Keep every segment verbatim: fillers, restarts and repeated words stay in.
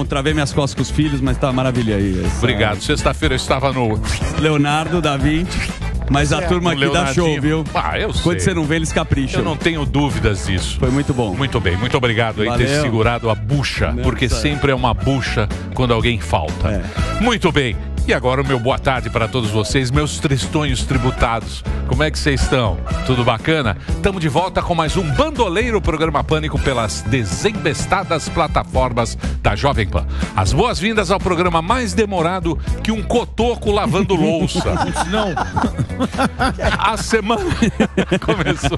encontrar, ver minhas costas com os filhos, mas tá maravilha aí. Essa... Obrigado. Sexta-feira eu estava no Leonardo da Vinci. Mas a é, turma aqui dá show, viu? Ah, eu sei. Quando você não vê, eles capricham. Eu não tenho dúvidas disso. Foi muito bom. Muito bem, muito obrigado aí ter segurado a bucha, não, porque sério. Sempre é uma bucha quando alguém falta. É. Muito bem. E agora o meu boa tarde para todos vocês, meus tristonhos tributados. Como é que vocês estão? Tudo bacana? Estamos de volta com mais um Bandoleiro Programa Pânico pelas desembestadas plataformas da Jovem Pan. As boas-vindas ao programa mais demorado que um cotoco lavando louça. Não. A semana começou.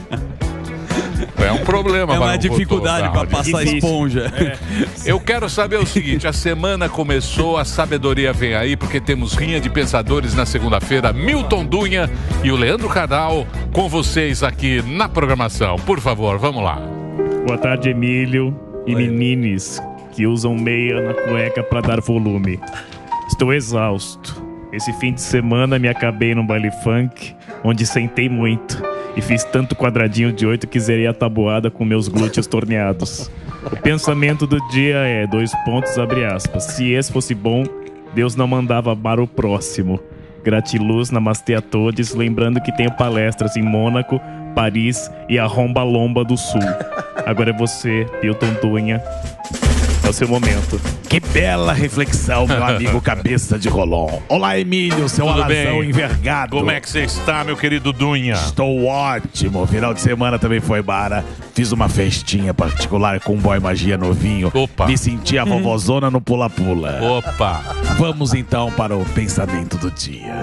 É um problema. É uma dificuldade para passar esponja. É. Eu quero saber o seguinte: a semana começou, a sabedoria vem aí, porque temos Rinha de Pensadores na segunda-feira. Milton Dunha e o Leandro Carnal com vocês aqui na programação. Por favor, vamos lá. Boa tarde, Emílio e Oi. Menines que usam meia na cueca para dar volume. Estou exausto. Esse fim de semana me acabei num baile funk, onde sentei muito. E fiz tanto quadradinho de oito que zerei a tabuada com meus glúteos torneados. O pensamento do dia é, dois pontos, abre aspas. Se esse fosse bom, Deus não mandava para o próximo. Gratiluz, namastê a todos. Lembrando que tenho palestras em Mônaco, Paris e a Romba Lomba do Sul. Agora é você, Milton Dunha. É o seu momento. Que bela reflexão, meu amigo Cabeça de Rolon. Olá, Emílio, seu Tudo alazão bem? Envergado. Como é que você está, meu querido Dunha? Estou ótimo. Final de semana também foi bara. Fiz uma festinha particular com um boy magia novinho. Opa. Me senti a vovozona no pula-pula. Opa. Vamos então para o pensamento do dia.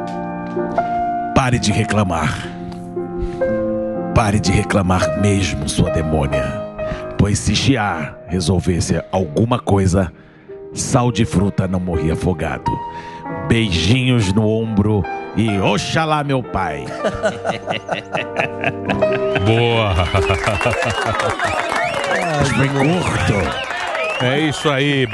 Pare de reclamar. Pare de reclamar mesmo, sua demônia. Pois se Chiar resolvesse alguma coisa, Sal de Fruta não morria afogado. Beijinhos no ombro e oxalá, meu pai. Boa. Foi curto. É isso aí.